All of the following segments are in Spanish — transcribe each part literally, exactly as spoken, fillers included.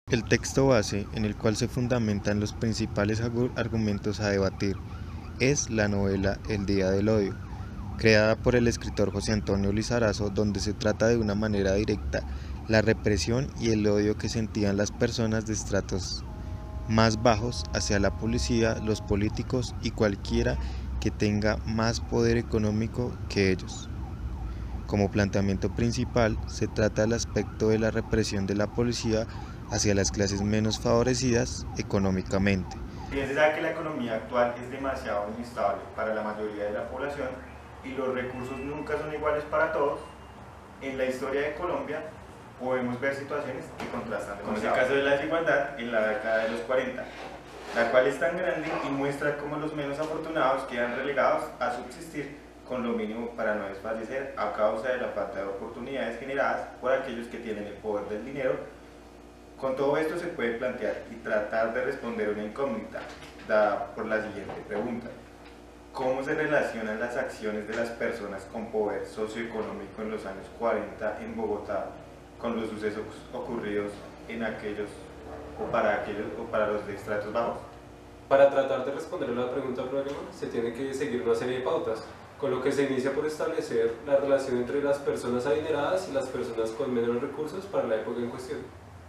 El texto base, en el cual se fundamentan los principales argumentos a debatir, es la novela El Día del Odio, creada por el escritor José Antonio Lizarazo, donde se trata de una manera directa la represión y el odio que sentían las personas de estratos más bajos hacia la policía, los políticos y cualquiera que tenga más poder económico que ellos. Como planteamiento principal, se trata del aspecto de la represión de la policía hacia las clases menos favorecidas económicamente. Bien se sabe que la economía actual es demasiado inestable para la mayoría de la población y los recursos nunca son iguales para todos. En la historia de Colombia podemos ver situaciones que contrastan, como es el caso de la desigualdad en la década de los cuarenta, la cual es tan grande y muestra cómo los menos afortunados quedan relegados a subsistir con lo mínimo para no desfallecer a causa de la falta de oportunidades generadas por aquellos que tienen el poder del dinero. Con todo esto se puede plantear y tratar de responder una incógnita dada por la siguiente pregunta: ¿cómo se relacionan las acciones de las personas con poder socioeconómico en los años cuarenta en Bogotá con los sucesos ocurridos en aquellos o para aquellos o para los de estratos bajos? Para tratar de responder a la pregunta problema se tiene que seguir una serie de pautas, con lo que se inicia por establecer la relación entre las personas adineradas y las personas con menos recursos para la época en cuestión.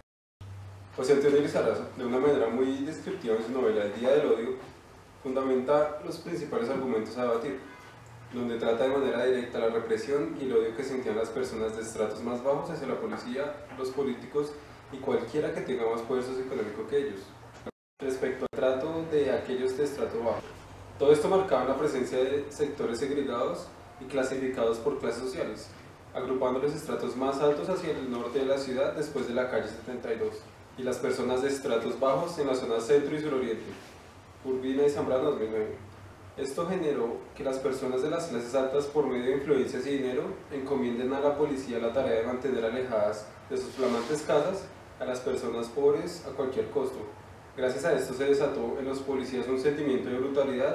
José Antonio Lizarazo, de una manera muy descriptiva en su novela El Día del Odio, fundamenta los principales argumentos a debatir, donde trata de manera directa la represión y el odio que sentían las personas de estratos más bajos hacia la policía, los políticos y cualquiera que tenga más poder socioeconómico que ellos, respecto al trato de aquellos de estrato bajo. Todo esto marcaba la presencia de sectores segregados y clasificados por clases sociales, agrupando los estratos más altos hacia el norte de la ciudad después de la calle setenta y dos, y las personas de estratos bajos en la zona centro y suroriente, Urbina y Zambrano dos mil nueve. Esto generó que las personas de las clases altas, por medio de influencias y dinero, encomienden a la policía la tarea de mantener alejadas de sus flamantes casas a las personas pobres a cualquier costo. Gracias a esto se desató en los policías un sentimiento de brutalidad.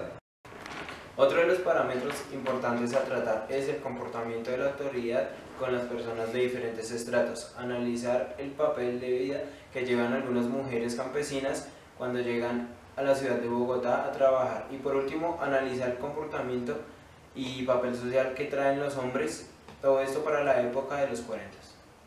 Otro de los parámetros importantes a tratar es el comportamiento de la autoridad con las personas de diferentes estratos, analizar el papel de vida que llevan algunas mujeres campesinas cuando llegan a la ciudad de Bogotá a trabajar, y por último analizar el comportamiento y papel social que traen los hombres, todo esto para la época de los cuarenta.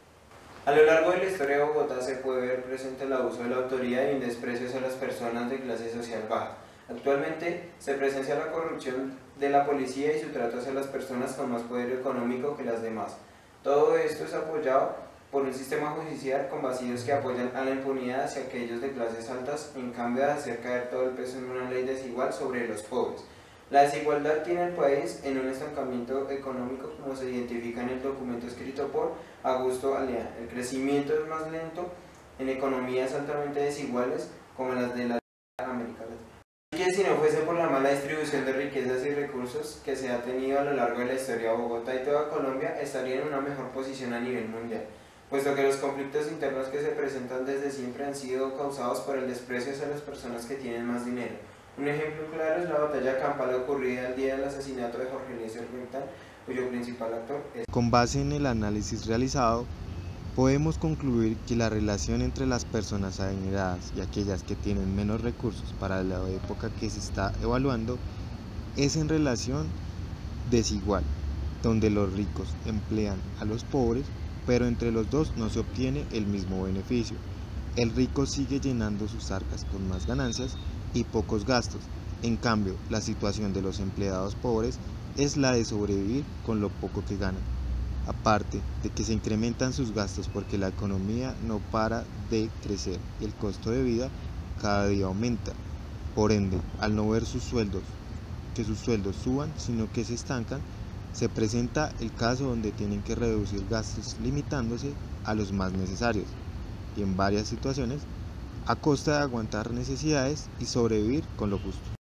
A lo largo de la historia de Bogotá se puede ver presente el abuso de la autoridad y un desprecio hacia las personas de clase social baja. Actualmente se presencia la corrupción de la policía y su trato hacia las personas con más poder económico que las demás. Todo esto es apoyado por un sistema judicial con vacíos que apoyan a la impunidad hacia aquellos de clases altas, en cambio de hacer caer todo el peso en una ley desigual sobre los pobres. La desigualdad tiene al país en un estancamiento económico, como se identifica en el documento escrito por Augusto Aleán. El crecimiento es más lento en economías altamente desiguales como las de la América Latina. Así que si no fuese por la mala distribución de riquezas y recursos que se ha tenido a lo largo de la historia, Bogotá y toda Colombia estarían en una mejor posición a nivel mundial, puesto que los conflictos internos que se presentan desde siempre han sido causados por el desprecio hacia las personas que tienen más dinero. Un ejemplo claro es la batalla campal ocurrida el día del asesinato de Jorge Eliezer Gaitán, cuyo principal actor es... Con base en el análisis realizado, podemos concluir que la relación entre las personas adineradas y aquellas que tienen menos recursos para la época que se está evaluando es en relación desigual, donde los ricos emplean a los pobres, pero entre los dos no se obtiene el mismo beneficio. El rico sigue llenando sus arcas con más ganancias y pocos gastos. En cambio, la situación de los empleados pobres es la de sobrevivir con lo poco que ganan. Aparte de que se incrementan sus gastos porque la economía no para de crecer y el costo de vida cada día aumenta. Por ende, al no ver sus sueldos, que sus sueldos suban, sino que se estancan, se presenta el caso donde tienen que reducir gastos limitándose a los más necesarios, y en varias situaciones a costa de aguantar necesidades y sobrevivir con lo justo.